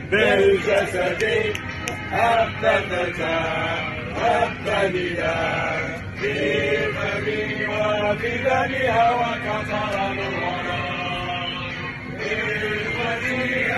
بالجسد حبتك نداء في فمي وفي دمي هواك صار الورى في